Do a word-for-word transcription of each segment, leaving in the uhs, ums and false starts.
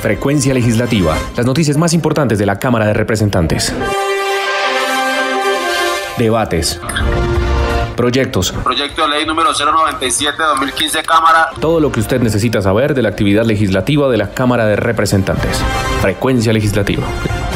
Frecuencia Legislativa. Las noticias más importantes de la Cámara de Representantes. Debates. Proyectos. Proyecto de ley número cero noventa y siete de dos mil quince, Cámara. Todo lo que usted necesita saber de la actividad legislativa de la Cámara de Representantes. Frecuencia Legislativa.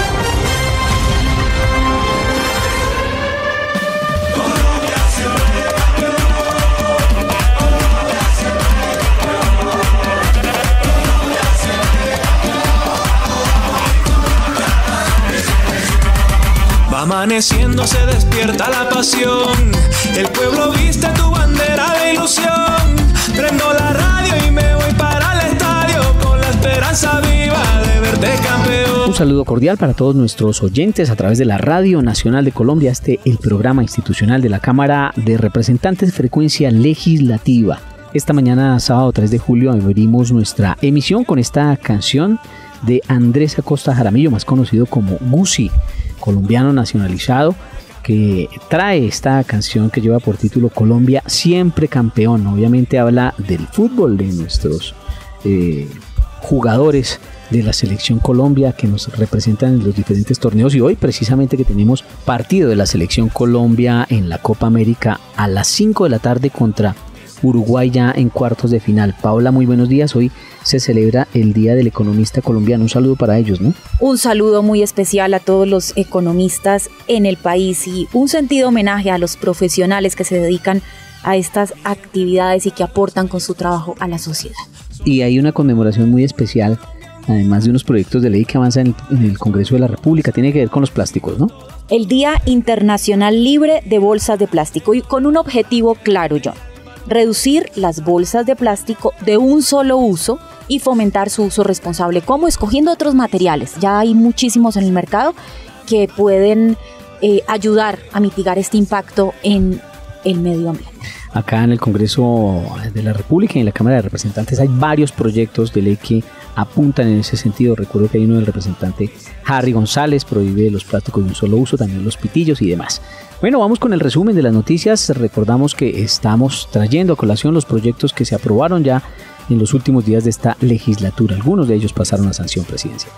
Amaneciendo se despierta la pasión, el pueblo viste tu bandera de ilusión. Prendo la radio y me voy para el estadio con la esperanza viva de verte campeón. Un saludo cordial para todos nuestros oyentes a través de la Radio Nacional de Colombia, este el programa institucional de la Cámara de Representantes, Frecuencia Legislativa. Esta mañana, sábado tres de julio, abrimos nuestra emisión con esta canción de Andrés Acosta Jaramillo, más conocido como Gusi, colombiano nacionalizado, que trae esta canción que lleva por título Colombia siempre campeón. Obviamente habla del fútbol, de nuestros eh, jugadores de la selección Colombia que nos representan en los diferentes torneos, y hoy precisamente que tenemos partido de la selección Colombia en la Copa América a las cinco de la tarde contra Uruguay, ya en cuartos de final. Paola, muy buenos días. Hoy se celebra el Día del Economista Colombiano. Un saludo para ellos, ¿no? Un saludo muy especial a todos los economistas en el país y un sentido homenaje a los profesionales que se dedican a estas actividades y que aportan con su trabajo a la sociedad. Y hay una conmemoración muy especial, además de unos proyectos de ley que avanzan en el, en el Congreso de la República. Tiene que ver con los plásticos, ¿no? El Día Internacional Libre de Bolsas de Plástico, y con un objetivo claro, John: reducir las bolsas de plástico de un solo uso y fomentar su uso responsable, como escogiendo otros materiales. Ya hay muchísimos en el mercado que pueden eh, ayudar a mitigar este impacto en el medio ambiente. Acá en el Congreso de la República y en la Cámara de Representantes hay varios proyectos de ley que apuntan en ese sentido. Recuerdo que hay uno del representante Harry González, prohíbe los plásticos de un solo uso, también los pitillos y demás. Bueno, vamos con el resumen de las noticias. Recordamos que estamos trayendo a colación los proyectos que se aprobaron ya en los últimos días de esta legislatura. Algunos de ellos pasaron a sanción presidencial.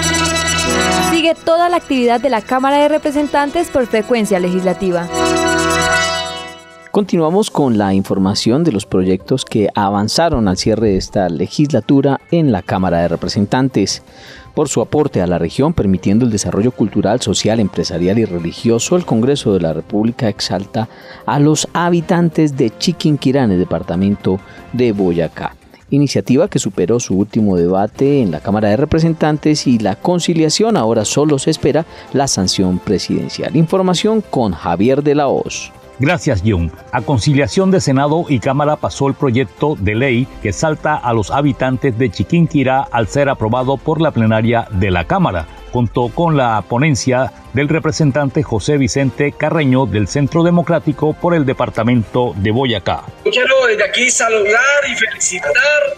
Sigue toda la actividad de la Cámara de Representantes por Frecuencia Legislativa. Continuamos con la información de los proyectos que avanzaron al cierre de esta legislatura en la Cámara de Representantes. Por su aporte a la región, permitiendo el desarrollo cultural, social, empresarial y religioso, el Congreso de la República exalta a los habitantes de Chiquinquirá, en el departamento de Boyacá. Iniciativa que superó su último debate en la Cámara de Representantes y la conciliación. Ahora solo se espera la sanción presidencial. Información con Javier de la Hoz. Gracias, John. A conciliación de Senado y Cámara pasó el proyecto de ley que exalta a los habitantes de Chiquinquirá al ser aprobado por la plenaria de la Cámara. Contó con la ponencia del representante José Vicente Carreño del Centro Democrático por el departamento de Boyacá. Quiero desde aquí saludar y felicitar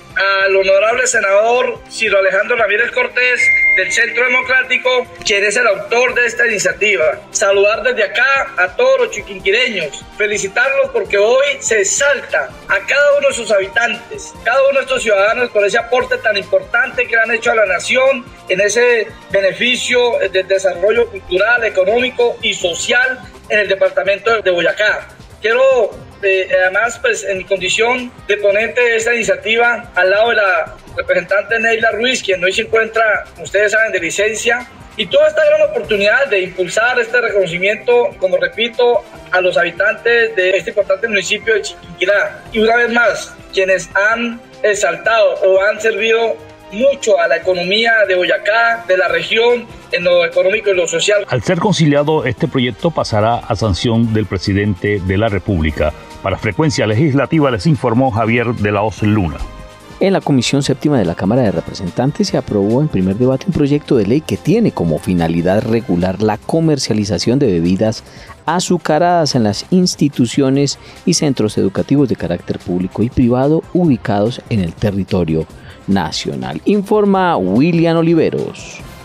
al honorable senador Ciro Alejandro Ramírez Cortés del Centro Democrático, quien es el autor de esta iniciativa. Saludar desde acá a todos los chiquinquireños, felicitarlos porque hoy se exalta a cada uno de sus habitantes, cada uno de estos ciudadanos por ese aporte tan importante que han hecho a la nación en ese beneficio del desarrollo cultural, económico y social en el departamento de Boyacá. Quiero eh, además, pues en mi condición de ponente de esta iniciativa, al lado de la representante Neila Ruiz, quien hoy se encuentra, como ustedes saben, de licencia, y toda esta gran oportunidad de impulsar este reconocimiento, como repito, a los habitantes de este importante municipio de Chiquinquirá. Y una vez más, quienes han exaltado o han servido mucho a la economía de Boyacá, de la región, en lo económico y lo social. Al ser conciliado, este proyecto pasará a sanción del presidente de la República. Para Frecuencia Legislativa les informó Javier de la Hoz Luna. En la Comisión Séptima de la Cámara de Representantes se aprobó en primer debate un proyecto de ley que tiene como finalidad regular la comercialización de bebidas azucaradas en las instituciones y centros educativos de carácter público y privado ubicados en el territorio nacional. Informa William Oliveros.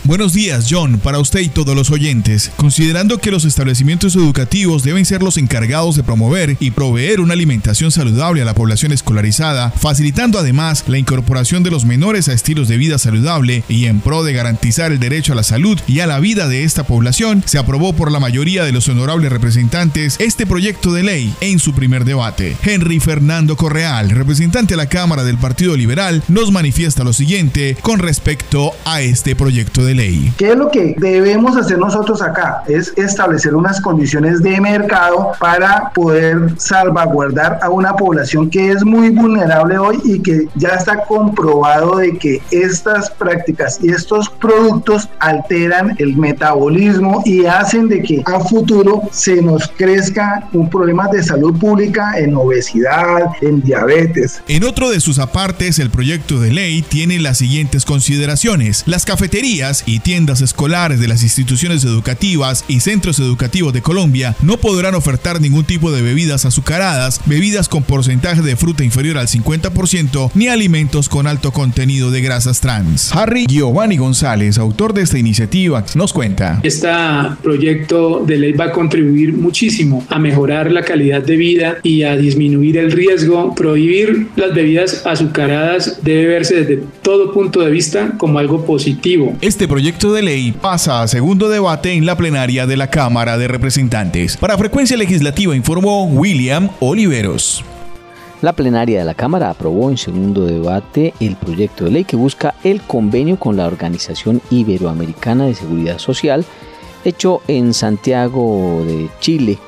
Buenos días, John, para usted y todos los oyentes. Considerando que los establecimientos educativos deben ser los encargados de promover y proveer una alimentación saludable a la población escolarizada, facilitando además la incorporación de los menores a estilos de vida saludable y en pro de garantizar el derecho a la salud y a la vida de esta población, se aprobó por la mayoría de los honorables representantes este proyecto de ley en su primer debate. Henry Fernando Correal, representante de la Cámara del Partido Liberal, nos manifiesta lo siguiente con respecto a este proyecto de ley. Ley. ¿Qué es lo que debemos hacer nosotros acá? Es establecer unas condiciones de mercado para poder salvaguardar a una población que es muy vulnerable hoy y que ya está comprobado de que estas prácticas y estos productos alteran el metabolismo y hacen de que a futuro se nos crezca un problema de salud pública en obesidad, en diabetes. En otro de sus apartes, el proyecto de ley tiene las siguientes consideraciones. Las cafeterías y tiendas escolares de las instituciones educativas y centros educativos de Colombia no podrán ofertar ningún tipo de bebidas azucaradas, bebidas con porcentaje de fruta inferior al cincuenta por ciento, ni alimentos con alto contenido de grasas trans. Harry Giovanni González, autor de esta iniciativa, nos cuenta. Este proyecto de ley va a contribuir muchísimo a mejorar la calidad de vida y a disminuir el riesgo. Prohibir las bebidas azucaradas debe verse desde todo punto de vista como algo positivo. Este proyecto de ley pasa a segundo debate en la plenaria de la Cámara de Representantes. Para Frecuencia Legislativa informó William Oliveros. La plenaria de la Cámara aprobó en segundo debate el proyecto de ley que busca el convenio con la Organización Iberoamericana de Seguridad Social, hecho en Santiago de Chile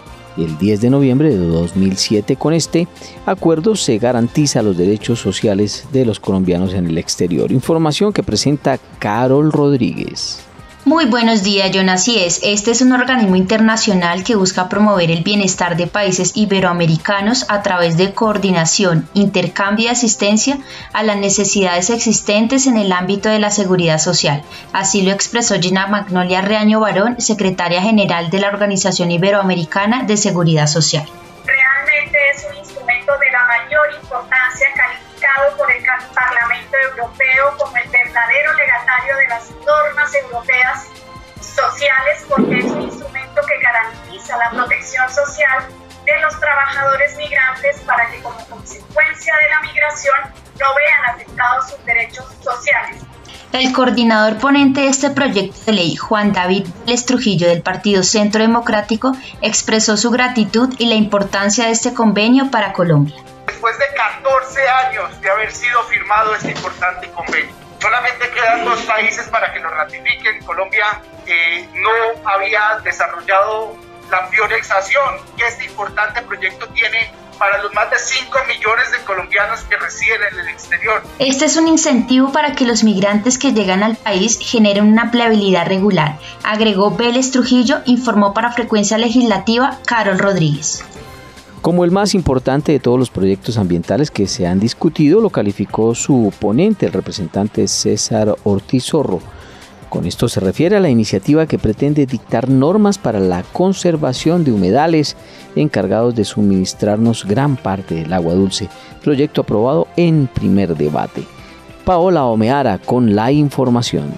el diez de noviembre de dos mil siete. Con este acuerdo se garantiza los derechos sociales de los colombianos en el exterior. Información que presenta Carol Rodríguez. Muy buenos días, John. Así es, este es un organismo internacional que busca promover el bienestar de países iberoamericanos a través de coordinación, intercambio y asistencia a las necesidades existentes en el ámbito de la seguridad social. Así lo expresó Gina Magnolia Reaño Barón, secretaria general de la Organización Iberoamericana de Seguridad Social. Realmente es un instrumento de la mayor importancia, calificado por el Parlamento Europeo como el verdadero legatario de las normas europeas sociales, porque es un instrumento que garantiza la protección social de los trabajadores migrantes para que como consecuencia de la migración no vean afectados sus derechos sociales. El coordinador ponente de este proyecto de ley, Juan David Vélez Trujillo, del Partido Centro Democrático, expresó su gratitud y la importancia de este convenio para Colombia. Después de catorce años de haber sido firmado este importante convenio, solamente quedan dos países para que lo ratifiquen. Colombia eh, no había desarrollado la priorización que este importante proyecto tiene para los más de cinco millones de colombianos que residen en el exterior. Este es un incentivo para que los migrantes que llegan al país generen una empleabilidad regular, agregó Vélez Trujillo, informó para Frecuencia Legislativa Carol Rodríguez. Como el más importante de todos los proyectos ambientales que se han discutido, lo calificó su ponente, el representante César Ortiz Zorro. Con esto se refiere a la iniciativa que pretende dictar normas para la conservación de humedales encargados de suministrarnos gran parte del agua dulce, proyecto aprobado en primer debate. Paola Omeara con la información.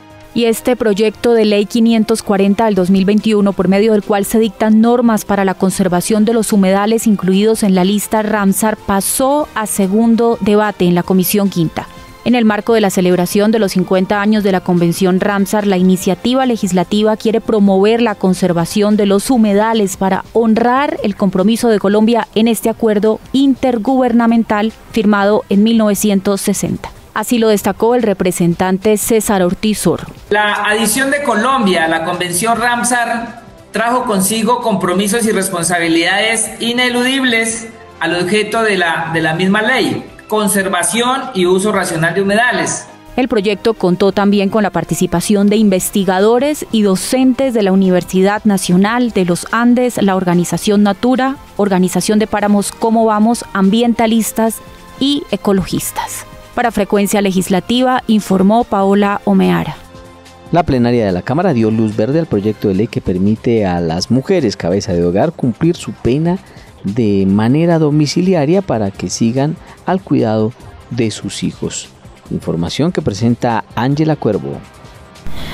Y este proyecto de ley quinientos cuarenta del dos mil veintiuno, por medio del cual se dictan normas para la conservación de los humedales incluidos en la lista Ramsar, pasó a segundo debate en la Comisión Quinta. En el marco de la celebración de los cincuenta años de la Convención Ramsar, la iniciativa legislativa quiere promover la conservación de los humedales para honrar el compromiso de Colombia en este acuerdo intergubernamental firmado en mil novecientos sesenta. Así lo destacó el representante César Ortiz Zorro. La adición de Colombia a la Convención Ramsar trajo consigo compromisos y responsabilidades ineludibles al objeto de la, de la misma ley: conservación y uso racional de humedales. El proyecto contó también con la participación de investigadores y docentes de la Universidad Nacional de los Andes, la Organización Natura, Organización de Páramos Cómo Vamos, ambientalistas y ecologistas. Para Frecuencia Legislativa, informó Paola Omeara. La plenaria de la Cámara dio luz verde al proyecto de ley que permite a las mujeres cabeza de hogar cumplir su pena de manera domiciliaria para que sigan al cuidado de sus hijos. Información que presenta Ángela Cuervo.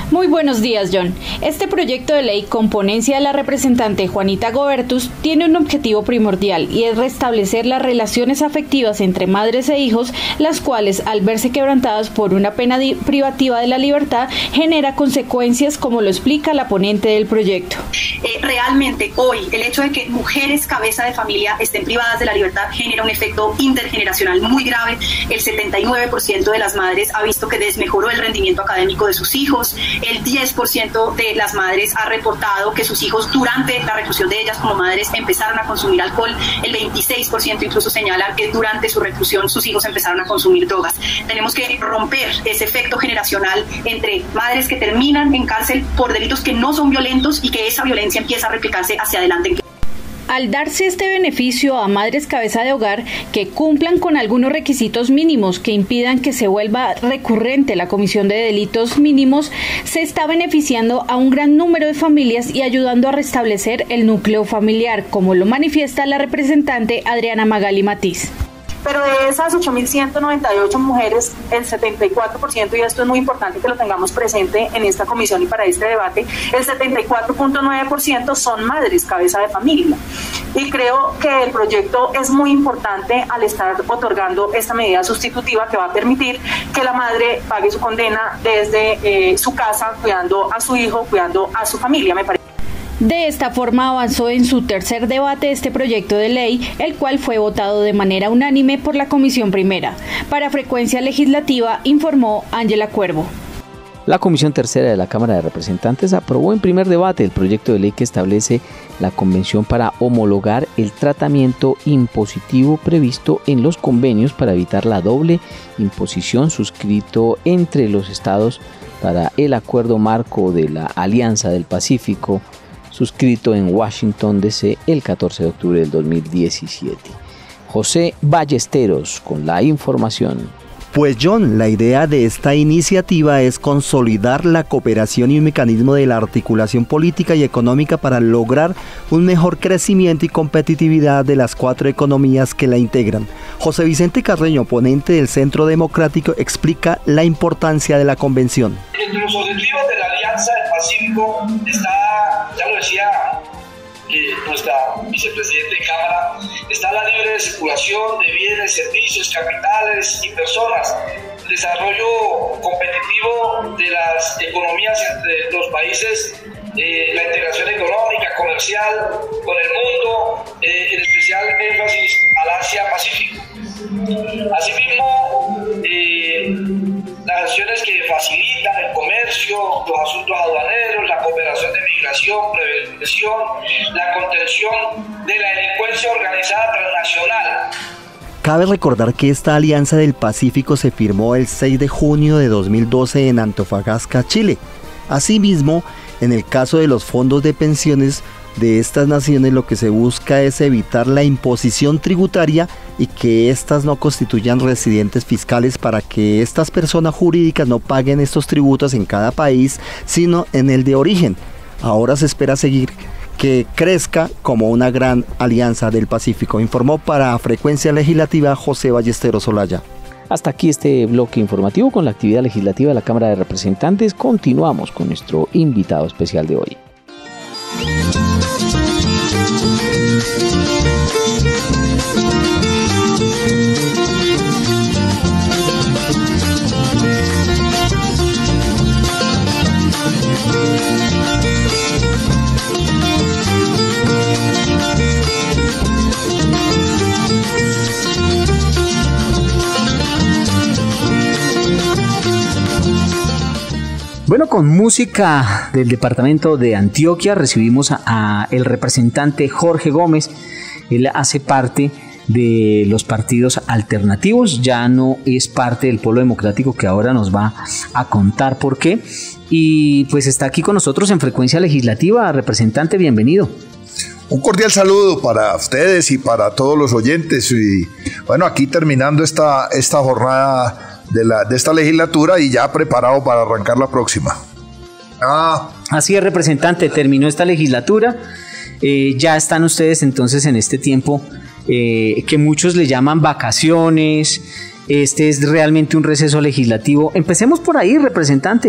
Muy buenos días, John. Este proyecto de ley con ponencia de la representante Juanita Gobertus tiene un objetivo primordial y es restablecer las relaciones afectivas entre madres e hijos, las cuales, al verse quebrantadas por una pena privativa de la libertad, genera consecuencias, como lo explica la ponente del proyecto. Eh, realmente, hoy, el hecho de que mujeres cabeza de familia estén privadas de la libertad genera un efecto intergeneracional muy grave. El setenta y nueve por ciento de las madres ha visto que desmejoró el rendimiento académico de sus hijos. El diez por ciento de las madres ha reportado que sus hijos durante la reclusión de ellas como madres empezaron a consumir alcohol. El veintiséis por ciento incluso señala que durante su reclusión sus hijos empezaron a consumir drogas. Tenemos que romper ese efecto generacional entre madres que terminan en cárcel por delitos que no son violentos y que esa violencia empieza a replicarse hacia adelante. Al darse este beneficio a madres cabeza de hogar que cumplan con algunos requisitos mínimos que impidan que se vuelva recurrente la comisión de delitos mínimos, se está beneficiando a un gran número de familias y ayudando a restablecer el núcleo familiar, como lo manifiesta la representante Adriana Magali Matiz. Pero de esas ocho mil ciento noventa y ocho mujeres, el setenta y cuatro por ciento, y esto es muy importante que lo tengamos presente en esta comisión y para este debate, el setenta y cuatro punto nueve por ciento son madres cabeza de familia. Y creo que el proyecto es muy importante al estar otorgando esta medida sustitutiva que va a permitir que la madre pague su condena desde eh, su casa, cuidando a su hijo, cuidando a su familia, me parece. De esta forma avanzó en su tercer debate este proyecto de ley, el cual fue votado de manera unánime por la Comisión Primera. Para Frecuencia Legislativa, informó Ángela Cuervo. La Comisión Tercera de la Cámara de Representantes aprobó en primer debate el proyecto de ley que establece la convención para homologar el tratamiento impositivo previsto en los convenios para evitar la doble imposición suscrito entre los estados para el Acuerdo Marco de la Alianza del Pacífico, suscrito en Washington, D C el catorce de octubre del dos mil diecisiete. José Ballesteros con la información. Pues John, la idea de esta iniciativa es consolidar la cooperación y un mecanismo de la articulación política y económica para lograr un mejor crecimiento y competitividad de las cuatro economías que la integran. José Vicente Carreño, ponente del Centro Democrático, explica la importancia de la convención. Entre los objetivos de la Alianza del Pacífico está, ya lo decía eh, nuestra vicepresidenta de Cámara, está la libre circulación de bienes, servicios, capitales y personas, el desarrollo competitivo de las economías entre los países, eh, la integración económica, comercial con el mundo, eh, en especial énfasis al Asia-Pacífico. Asimismo, eh, las acciones que facilitan el comercio, los asuntos aduaneros, la cooperación de migración, prevención, la contención de la delincuencia organizada transnacional. Cabe recordar que esta Alianza del Pacífico se firmó el seis de junio de dos mil doce en Antofagasta, Chile. Asimismo, en el caso de los fondos de pensiones de estas naciones, lo que se busca es evitar la imposición tributaria y que éstas no constituyan residentes fiscales para que estas personas jurídicas no paguen estos tributos en cada país, sino en el de origen. Ahora se espera seguir que crezca como una gran alianza del Pacífico, informó para Frecuencia Legislativa José Ballesteros Olaya. Hasta aquí este bloque informativo con la actividad legislativa de la Cámara de Representantes. Continuamos con nuestro invitado especial de hoy. Bueno, con música del departamento de Antioquia recibimos a, a el representante Jorge Gómez. Él hace parte de los partidos alternativos, ya no es parte del Polo Democrático, que ahora nos va a contar por qué. Y pues está aquí con nosotros en Frecuencia Legislativa. Representante, bienvenido. Un cordial saludo para ustedes y para todos los oyentes. Y bueno, aquí terminando esta, esta jornada de, la, de esta legislatura y ya preparado para arrancar la próxima. Ah. Así es, representante, terminó esta legislatura. Eh, ya están ustedes entonces en este tiempo eh, que muchos le llaman vacaciones. Este es realmente un receso legislativo. Empecemos por ahí, representante.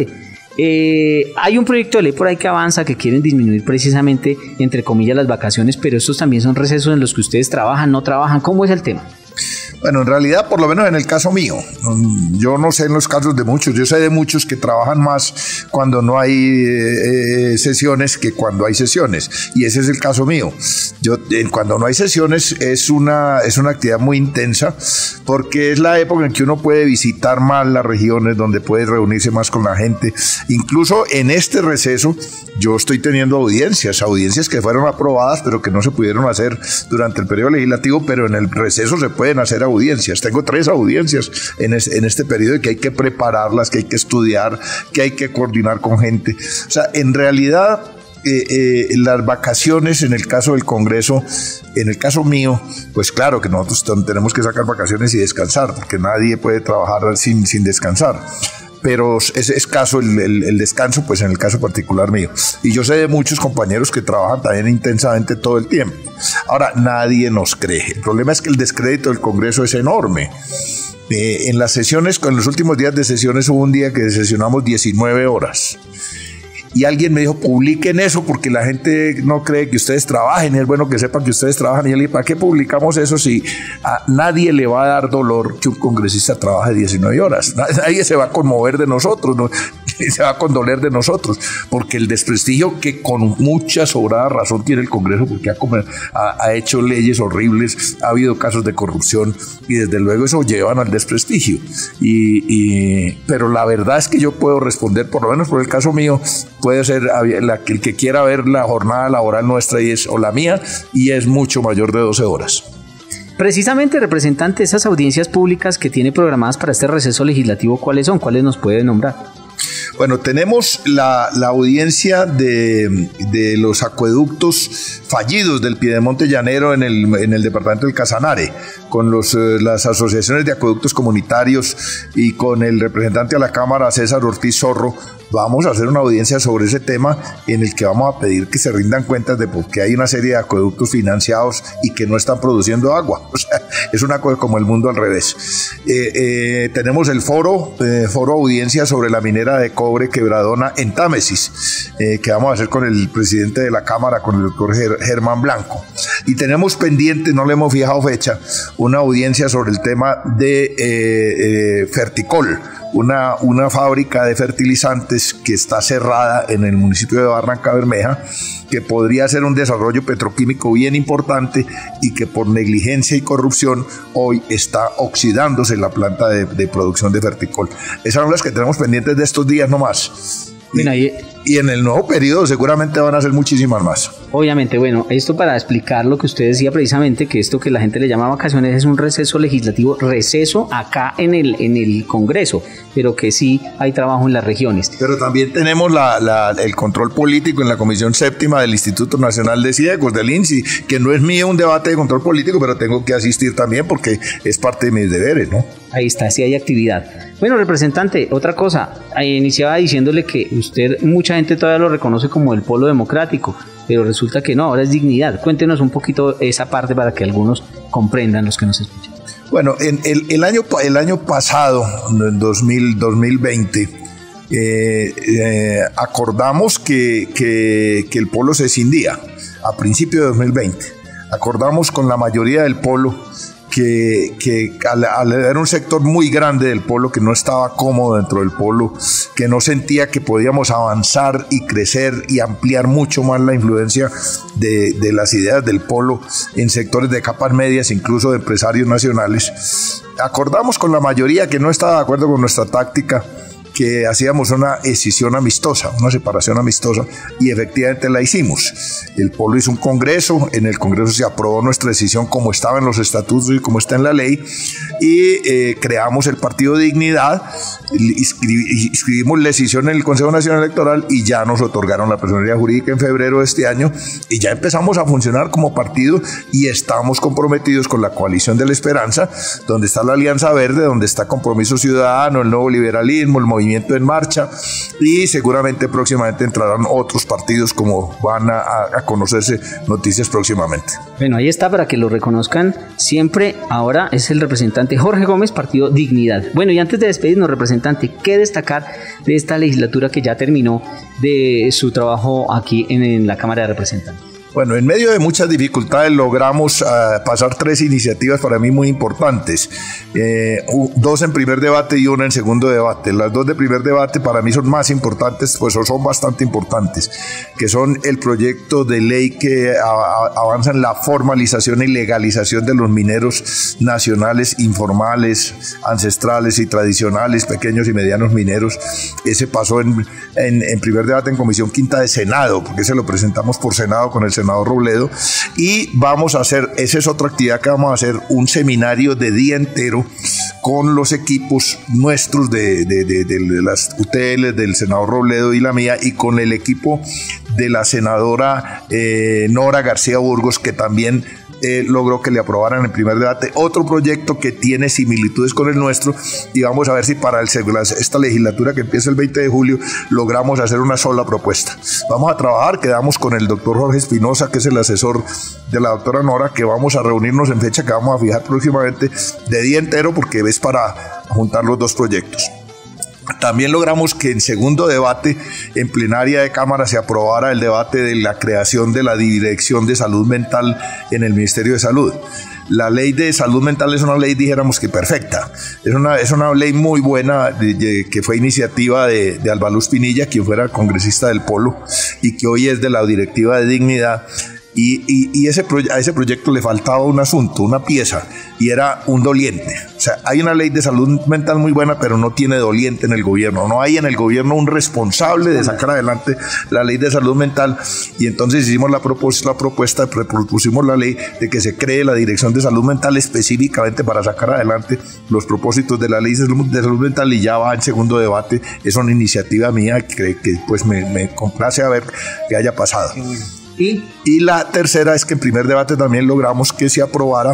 Eh, hay un proyecto de ley por ahí que avanza que quieren disminuir precisamente, entre comillas, las vacaciones, pero estos también son recesos en los que ustedes trabajan, no trabajan. ¿Cómo es el tema? Bueno, en realidad, por lo menos en el caso mío, yo no sé en los casos de muchos, yo sé de muchos que trabajan más cuando no hay eh, sesiones que cuando hay sesiones, y ese es el caso mío. Yo, eh, cuando no hay sesiones es una, es una actividad muy intensa, porque es la época en que uno puede visitar más las regiones, donde puede reunirse más con la gente. Incluso en este receso yo estoy teniendo audiencias, audiencias que fueron aprobadas, pero que no se pudieron hacer durante el periodo legislativo, pero en el receso se pueden hacer audiencias. Tengo tres audiencias en, es, en este periodo y que hay que prepararlas, que hay que estudiar, que hay que coordinar con gente. O sea, en realidad, eh, eh, las vacaciones en el caso del Congreso, en el caso mío, pues claro que nosotros tenemos que sacar vacaciones y descansar, porque nadie puede trabajar sin, sin descansar. Pero es escaso el, el, el descanso, pues en el caso particular mío. Y yo sé de muchos compañeros que trabajan también intensamente todo el tiempo. Ahora, nadie nos cree. El problema es que el descrédito del Congreso es enorme. Eh, en las sesiones, en los últimos días de sesiones, hubo un día que sesionamos diecinueve horas. Y alguien me dijo, publiquen eso porque la gente no cree que ustedes trabajen, y es bueno que sepan que ustedes trabajan. Y yo le dije, ¿para qué publicamos eso si a nadie le va a dar dolor que un congresista trabaje diecinueve horas? Nadie se va a conmover de nosotros, ¿no? Se va a condoler de nosotros, porque el desprestigio que con mucha sobrada razón tiene el Congreso, porque ha, ha, ha hecho leyes horribles, ha habido casos de corrupción, y desde luego eso llevan al desprestigio. Y, y, pero la verdad es que yo puedo responder, por lo menos por el caso mío, puede ser la, el que quiera ver la jornada laboral nuestra y es, o la mía, y es mucho mayor de doce horas. Precisamente, representante, esas audiencias públicas que tiene programadas para este receso legislativo, ¿cuáles son? ¿Cuáles nos puede nombrar? Bueno, tenemos la, la audiencia de, de los acueductos fallidos del Piedemonte Llanero en el, en el departamento del Casanare, con los, eh, las asociaciones de acueductos comunitarios y con el representante a la Cámara, César Ortiz Zorro. Vamos a hacer una audiencia sobre ese tema en el que vamos a pedir que se rindan cuentas de por qué hay una serie de acueductos financiados y que no están produciendo agua. O sea, es una cosa como el mundo al revés. Eh, eh, tenemos el foro, eh, foro audiencia sobre la minera de cobre Quebradona en Támesis, eh, que vamos a hacer con el presidente de la Cámara, con el doctor Ger Germán Blanco. Y tenemos pendiente, no le hemos fijado fecha, una audiencia sobre el tema de eh, eh, Ferticol, Una, una fábrica de fertilizantes que está cerrada en el municipio de Barranca Bermeja, que podría ser un desarrollo petroquímico bien importante y que por negligencia y corrupción hoy está oxidándose la planta de, de producción de Ferticol. Esas son las que tenemos pendientes de estos días nomás. Bueno, y, y en el nuevo periodo seguramente van a ser muchísimas más. Obviamente, bueno, esto para explicar lo que usted decía precisamente, que esto que la gente le llama vacaciones es un receso legislativo, receso acá en el, en el Congreso, pero que sí hay trabajo en las regiones. Pero también tenemos la, la, el control político en la Comisión Séptima del Instituto Nacional de Ciegos, del I N S I, que no es mío un debate de control político, pero tengo que asistir también porque es parte de mis deberes, ¿no? Ahí está, sí hay actividad. Bueno, representante, otra cosa, iniciaba diciéndole que usted, mucha gente todavía lo reconoce como el polo democrático, pero resulta que no, ahora es dignidad. Cuéntenos un poquito esa parte para que algunos comprendan, los que nos escuchan. Bueno, en el, el, año, el año pasado, en dos mil, dos mil veinte, eh, eh, acordamos que, que, que el polo se escindía a principios de dos mil veinte. Acordamos con la mayoría del polo que, que al, al, era un sector muy grande del polo que no estaba cómodo dentro del polo, que no sentía que podíamos avanzar y crecer y ampliar mucho más la influencia de, de las ideas del polo en sectores de capas medias, incluso de empresarios nacionales. Acordamos con la mayoría que no estaba de acuerdo con nuestra táctica, que hacíamos una escisión amistosa, una separación amistosa, y efectivamente la hicimos. El polo hizo un congreso, en el congreso se aprobó nuestra decisión como estaba en los estatutos y como está en la ley, y eh, creamos el Partido Dignidad, inscribimos la decisión en el Consejo Nacional Electoral y ya nos otorgaron la personería jurídica en febrero de este año, y ya empezamos a funcionar como partido y estamos comprometidos con la Coalición de la Esperanza, donde está la Alianza Verde, donde está Compromiso Ciudadano, el Nuevo Liberalismo, el Movimiento movimiento en marcha y seguramente próximamente entrarán otros partidos como van a, a conocerse noticias próximamente. Bueno, ahí está para que lo reconozcan siempre. Ahora es el representante Jorge Gómez, Partido Dignidad. Bueno, y antes de despedirnos, representante, ¿qué destacar de esta legislatura que ya terminó de su trabajo aquí en, en la Cámara de Representantes? Bueno, en medio de muchas dificultades logramos uh, pasar tres iniciativas para mí muy importantes, eh, dos en primer debate y una en segundo debate. Las dos de primer debate para mí son más importantes, pues son bastante importantes, que son el proyecto de ley que a, a, avanza en la formalización y legalización de los mineros nacionales informales, ancestrales y tradicionales, pequeños y medianos mineros. Ese pasó en, en, en primer debate en Comisión Quinta de Senado, porque ese lo presentamos por Senado con el senador Robledo, y vamos a hacer, esa es otra actividad que vamos a hacer, un seminario de día entero con los equipos nuestros de, de, de, de, de las U T L, del senador Robledo y la mía, y con el equipo de la senadora eh, Nora García Burgos, que también Eh, logró que le aprobaran en primer debate otro proyecto que tiene similitudes con el nuestro, y vamos a ver si para el, esta legislatura que empieza el veinte de julio logramos hacer una sola propuesta. Vamos a trabajar, quedamos con el doctor Jorge Espinosa, que es el asesor de la doctora Nora, que vamos a reunirnos en fecha que vamos a fijar próximamente de día entero, porque es para juntar los dos proyectos. También logramos que en segundo debate, en plenaria de Cámara, se aprobara el debate de la creación de la Dirección de Salud Mental en el Ministerio de Salud. La ley de salud mental es una ley, dijéramos que perfecta, es una, es una ley muy buena, de, de, que fue iniciativa de, de Alba Luz Pinilla, quien fuera congresista del Polo y que hoy es de la Directiva de Dignidad. Y, y, y ese a ese proyecto le faltaba un asunto, una pieza, y era un doliente. O sea, hay una ley de salud mental muy buena, pero no tiene doliente en el gobierno. No hay en el gobierno un responsable de sacar adelante la ley de salud mental. Y entonces hicimos la, propos la propuesta, propusimos la ley de que se cree la Dirección de Salud Mental específicamente para sacar adelante los propósitos de la ley de salud, de salud mental, y ya va en segundo debate. Es una iniciativa mía que, que pues me, me complace a ver que haya pasado. Y, y la tercera es que en primer debate también logramos que se aprobara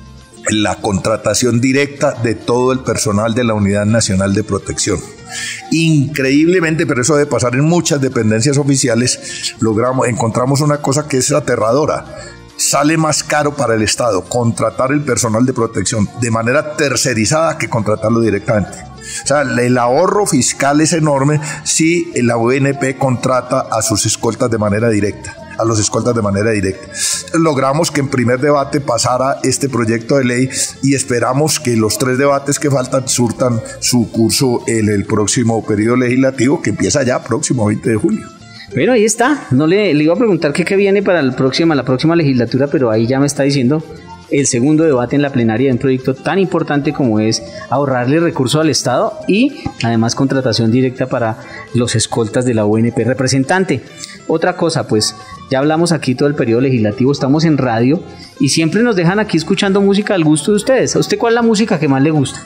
la contratación directa de todo el personal de la Unidad Nacional de Protección. Increíblemente, pero eso debe pasar en muchas dependencias oficiales, logramos, encontramos una cosa que es aterradora. Sale más caro para el Estado contratar el personal de protección de manera tercerizada que contratarlo directamente. O sea, el ahorro fiscal es enorme si la U N P contrata a sus escoltas de manera directa. a los escoltas de manera directa. Logramos que en primer debate pasara este proyecto de ley y esperamos que los tres debates que faltan surtan su curso en el próximo periodo legislativo, que empieza ya próximo veinte de julio. Bueno, ahí está. No le, le iba a preguntar qué, qué viene para el próxima, la próxima legislatura, pero ahí ya me está diciendo el segundo debate en la plenaria de un proyecto tan importante como es ahorrarle recursos al Estado y además contratación directa para los escoltas de la U N P. Representante, otra cosa, pues ya hablamos aquí todo el periodo legislativo, estamos en radio y siempre nos dejan aquí escuchando música al gusto de ustedes. ¿A usted cuál es la música que más le gusta?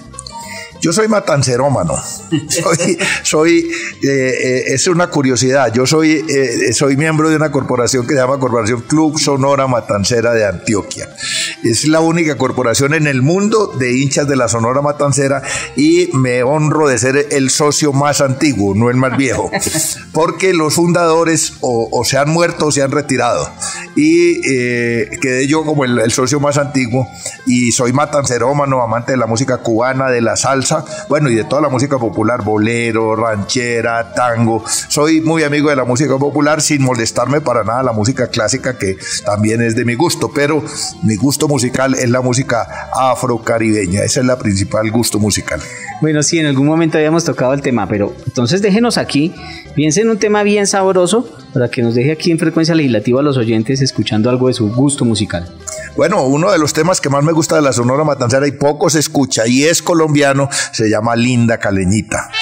Yo soy matancerómano, soy, soy eh, eh, es una curiosidad, yo soy, eh, soy miembro de una corporación que se llama Corporación Club Sonora Matancera de Antioquia. Es la única corporación en el mundo de hinchas de la Sonora Matancera y me honro de ser el socio más antiguo, no el más viejo, porque los fundadores o, o se han muerto o se han retirado y eh, quedé yo como el, el socio más antiguo y soy matancerómano, amante de la música cubana, de la salsa, bueno, y de toda la música popular, bolero, ranchera, tango. Soy muy amigo de la música popular sin molestarme para nada la música clásica, que también es de mi gusto, pero mi gusto musical es la música afrocaribeña, ese es la principal gusto musical. Bueno, sí, en algún momento habíamos tocado el tema, pero entonces déjenos aquí, piensen en un tema bien sabroso para que nos deje aquí en Frecuencia Legislativa a los oyentes escuchando algo de su gusto musical. Bueno, uno de los temas que más me gusta de la Sonora Matancera y poco se escucha y es colombiano, se llama Linda Caleñita.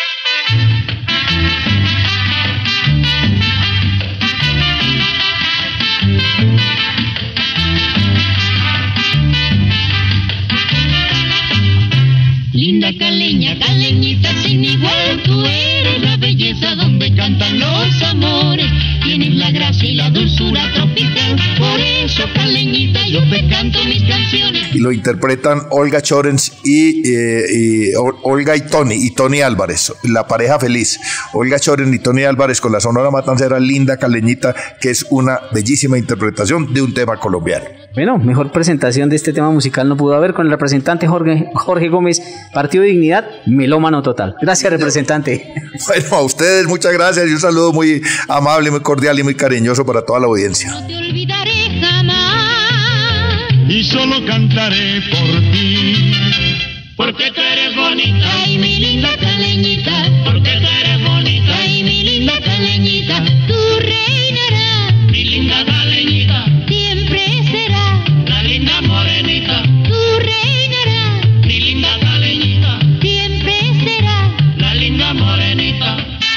Linda caleña, caleñita sin igual, tú eres la belleza donde cantan los amores. tienes la gracia y la dulzura tropical. Por eso, caleñita, yo te canto mis canciones. Y lo interpretan Olga Chorens y, eh, y Olga y Tony, y Tony Álvarez, la pareja feliz. Olga Chorens y Tony Álvarez con la Sonora Matancera Linda Caleñita, que es una bellísima interpretación de un tema colombiano. Bueno, mejor presentación de este tema musical no pudo haber con el representante Jorge, Jorge Gómez, Partido de Dignidad, melómano total. Gracias, representante. Bueno, a ustedes muchas gracias y un saludo muy amable, muy cordial y muy cariñoso para toda la audiencia. No te olvidaré jamás y solo cantaré por ti, porque tú eres bonita. Ay, mi linda caleñita, porque tú eres bonita. Ay, mi linda caleñita, tú reinarás. Mi linda caleñita, siempre será la linda morenita. Tú reinarás. Mi linda caleñita, siempre será la linda morenita.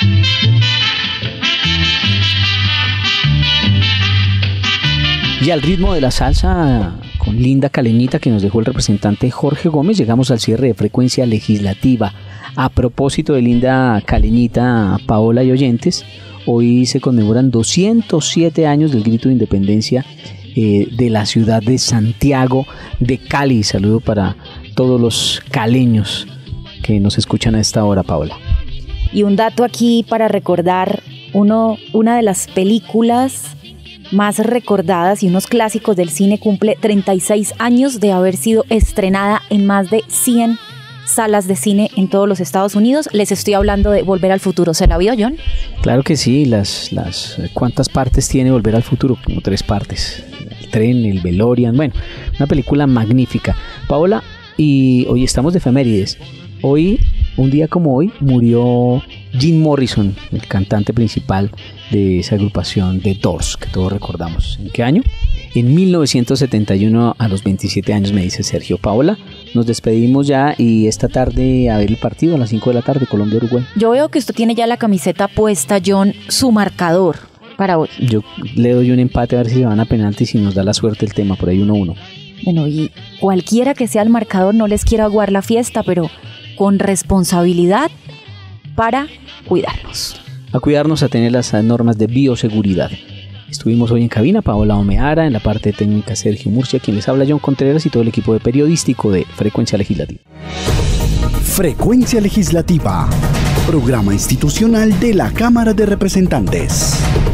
Y al ritmo de la salsa con Linda Caleñita que nos dejó el representante Jorge Gómez, llegamos al cierre de Frecuencia Legislativa. A propósito de Linda Caleñita, Paola y oyentes, hoy se conmemoran doscientos siete años del grito de independencia eh, de la ciudad de Santiago de Cali. Saludo para todos los caleños que nos escuchan a esta hora, Paola. Y un dato aquí para recordar, uno, una de las películas más recordadas y unos clásicos del cine cumple treinta y seis años de haber sido estrenada en más de cien salas de cine en todos los Estados Unidos. Les estoy hablando de Volver al Futuro. ¿Se la vio, John? Claro que sí. Las, las, ¿Cuántas partes tiene Volver al Futuro? Como tres partes. El tren, el DeLorean. Bueno, una película magnífica. Paola, y hoy estamos de efemérides. Hoy, un día como hoy, murió Jim Morrison, el cantante principal de esa agrupación de Doors, que todos recordamos. ¿En qué año? En mil novecientos setenta y uno, a los veintisiete años, me dice Sergio. Paola, nos despedimos ya y esta tarde a ver el partido a las cinco de la tarde, Colombia-Uruguay. Yo veo que usted tiene ya la camiseta puesta, John, su marcador para hoy. Yo le doy un empate a ver si se van a penalti y si nos da la suerte el tema, por ahí uno uno. Bueno, y cualquiera que sea el marcador, no les quiero aguar la fiesta, pero con responsabilidad para cuidarnos. A cuidarnos, a tener las normas de bioseguridad. Estuvimos hoy en cabina, Paola Omeara, en la parte técnica Sergio Murcia, quien les habla John Contreras y todo el equipo de periodístico de Frecuencia Legislativa. Frecuencia Legislativa, programa institucional de la Cámara de Representantes.